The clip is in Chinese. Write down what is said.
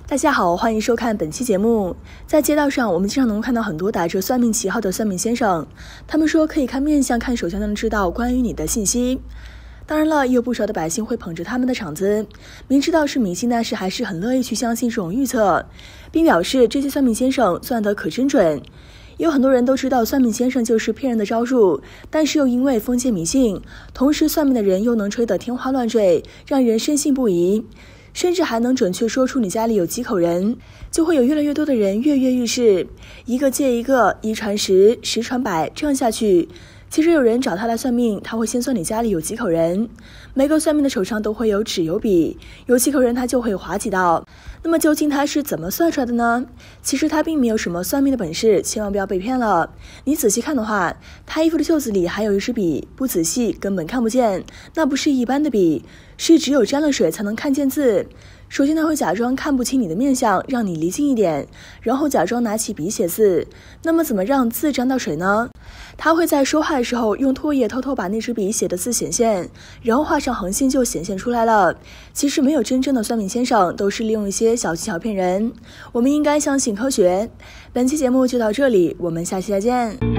大家好，欢迎收看本期节目。在街道上，我们经常能够看到很多打着算命旗号的算命先生，他们说可以看面相、看手相就能知道关于你的信息。当然了，也有不少的百姓会捧着他们的场子，明知道是迷信，但是还是很乐意去相信这种预测，并表示这些算命先生算得可真准。也有很多人都知道算命先生就是骗人的招数，但是又因为封建迷信，同时算命的人又能吹得天花乱坠，让人深信不疑，甚至还能准确说出你家里有几口人，就会有越来越多的人跃跃欲试，一个接一个，一传十，十传百，这样下去。其实有人找他来算命，他会先算你家里有几口人，每个算命的手上都会有纸有笔，有几口人他就会划几道。那么究竟他是怎么算出来的呢？其实他并没有什么算命的本事，千万不要被骗了。你仔细看的话，他衣服的袖子里还有一支笔，不仔细根本看不见，那不是一般的笔，是只有沾了水才能看见字。首先他会假装看不清你的面相，让你离近一点，然后假装拿起笔写字。那么怎么让字沾到水呢？他会在说话的时候用唾液偷偷把那支笔写的字显现，然后画上横线就显现出来了。其实没有真正的算命先生，都是利用一些小技巧骗人。我们应该相信科学。本期节目就到这里，我们下期再见。